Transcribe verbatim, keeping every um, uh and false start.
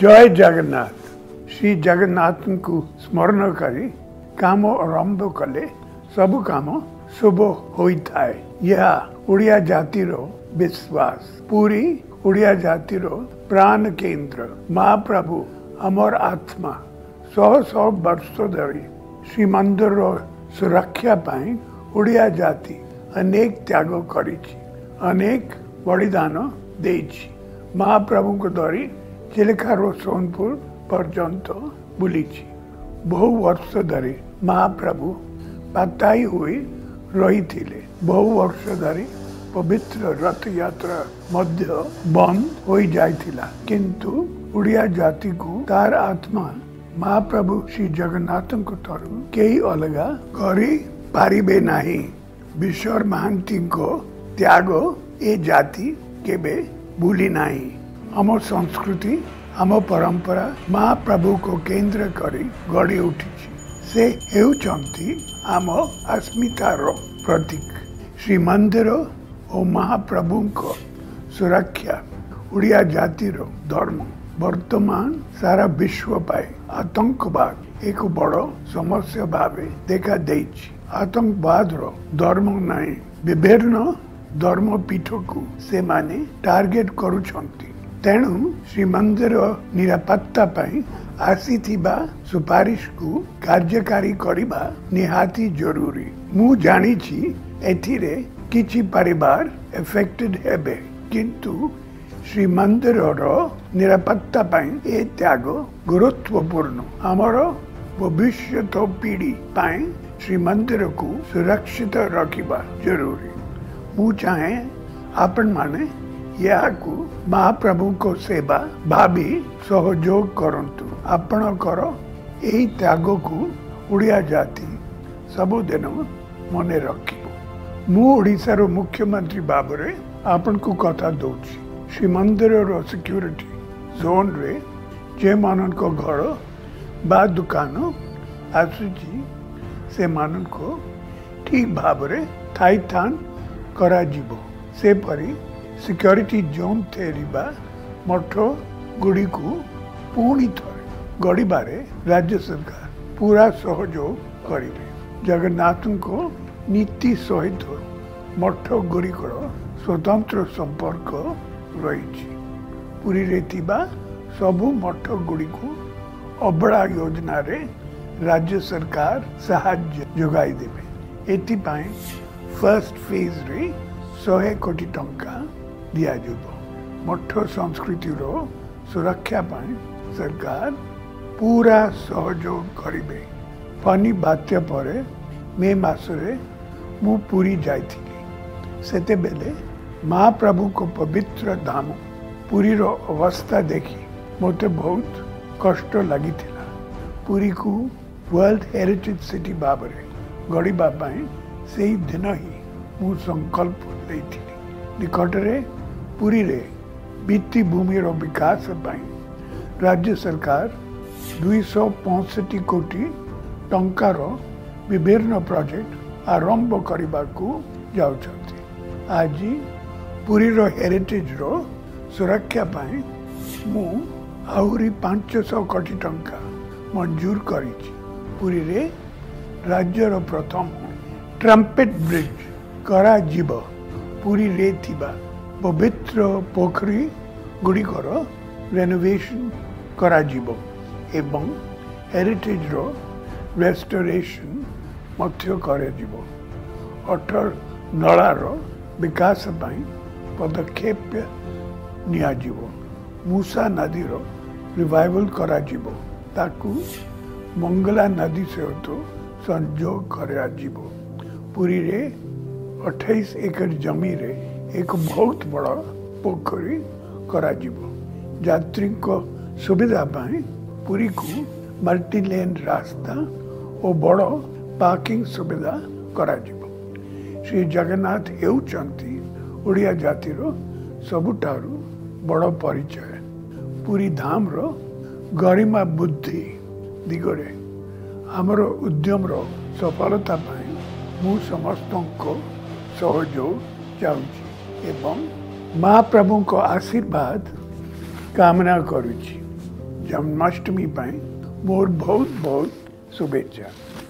जय जगन्नाथ। श्री जगन्नाथ को स्मरण करी काम आरंभ कले सब काम शुभ होता है। यह उड़िया जातिर विश्वास। पूरी उड़िया जातिर प्राण केंद्र महाप्रभु अमर आत्मा सौ सौ वर्ष धरी श्रीमंदिर सुरक्षा पाई उड़िया जाति अनेक त्याग करी अनेक बलिदान देछि। महाप्रभु को धरी चिलिका रो सोनपुर पर्यंत बुली बहु वर्ष धरी महाप्रभु पाताई हुई रही थिले। बहु वर्ष धरी पवित्र रथ यात्रा मध्य बंद हो जाइथिला, किंतु उड़िया जाति को तार आत्मा महाप्रभु श्री जगन्नाथ को तरु कई अलगा करी पारिबे नाही। विश्वर महांती को त्याग ए जाति केबे भूली नाही। आम संस्कृति आम परंपरा महाप्रभु को केंद्र करी गढ़ी उठी। से हेउचंती आम अस्मितार प्रतीक। श्रीमंदिर और महाप्रभु को सुरक्षा उड़िया जातिर धर्म वर्तमान सारा विश्व पाए आतंकवाद एक बड़ समस्या भावे देखा देछि। आतंकवाद रो धर्म नहीं विभिन्न धर्म पीठ को से माने टार्गेट करुछंती। तेणु श्रीमंदिर निरापत्ता पाई आसीथिबा सुपारिश को कार्यकारी करिबा निहाती जरूरी। मु जानी छी एथिरे किछि परिवार एफेक्टेड हेबे, किंतु श्रीमंदिर निरापत्ता पाई ए त्याग गुरुत्वपूर्ण। आमर भविष्यत पीढ़ी पाई श्रीमंदिर को सुरक्षित रखिबा जरूरी। मु चाहे आपण माने यह को महाप्रभु को सेवा भाभी सहयोग करंतु। आपण करो एही त्याग को उड़िया जाति सबुदिन मने रखिबो। मु ओडिशा रो मुख्यमंत्री बाबरे आपण को कथा दउछि। श्रीमंदिर रो सिक्योरिटी जोन रे जे मानन को घर बा दुकान आसुची से मानन को ठीक भाबरे थाइथान करा जिवो। से परी सिक्योरिटी जोन थेरिबा मठ गुड़ी को पुणी थरे गढ़िबारे राज्य सरकार पूरा सहयोग करिवे। जगन्नाथ को नीति सहित मठ गुड़िकर स्वतंत्र संपर्क रही। पुरी रे थिबा सबु मठ गुड़ी को अबड़ा योजना रे राज्य सरकार सहायता जोगाई देबे। एथि पाई फर्स्ट फेज रे सौ कोटी टंका दिया जिवो। मठ संस्कृति रो सुरक्षा पाई सरकार पूरा सहयोग करिवे। फनी बात्या परे मे मासरे मु पुरी जाइथिली। सेते बेले महाप्रभु को पवित्र धाम पुरी रो अवस्था देखी मोते बहुत कष्ट लगी थिला। पुरी को वर्ल्ड हेरिटेज सिटी बाबरे गढ़िबा पाई सेही दिन ही मु संकल्प लेथिली। निकटरे पुरी रे भित्ति भूमि रो विकास पाई राज्य सरकार दुई सौ पैंसठ कोटी टंकार विभिन्न प्रोजेक्ट आरंभ करने को जाउछंती। आज पुरी रो हेरिटेज रो सुरक्षा पाई मु आहुरी पांच सौ कोटी टंका मंजूर करिछि। पुरी रे राज्य रो प्रथम ट्रम्पेट ब्रिज करा जीव। पुरी रे थिबा पवित्र पोखरी गुड़िकर रेनोवेशन करा जीव एवं हेरिटेज रो रेस्टोरेशन मध्य करे जीव। अठर नलार विकास पाई पदक्षेप निया जीव। मूसा नदी रो रिवाइवल करा जीव। ताकू मंगला नदी से तो संजोग करा जीव। पुरी रे अट्ठाईस एकड़ जमी रे एक बहुत बड़ा पोखरी करा जीव। यात्री को सुविधा पाई पुरी को मल्टी लेन रास्ता और बड़ पार्किंग सुविधा करा जीव। श्री जगन्नाथ हेउचंती उड़िया जातिर सबुठारु बड़ परिचय। पुरी धाम रो गरिमा बुद्धि दिगरे आमर उद्यम रो सफलता पाई मु समस्त को सहयोग चाहूँगी एवं महाप्रभु को आशीर्वाद कामना करुछि। जन्माष्टमी पाई मोर बहुत बहुत शुभेच्छा।